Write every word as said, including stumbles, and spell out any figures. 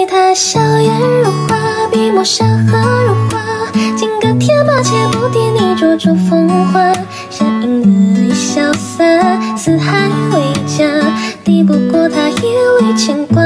他笑颜如花，笔墨山河如画，金戈铁马且不敌你灼灼风华。山影恣意潇洒，四海为家，敌不过他一缕牵挂。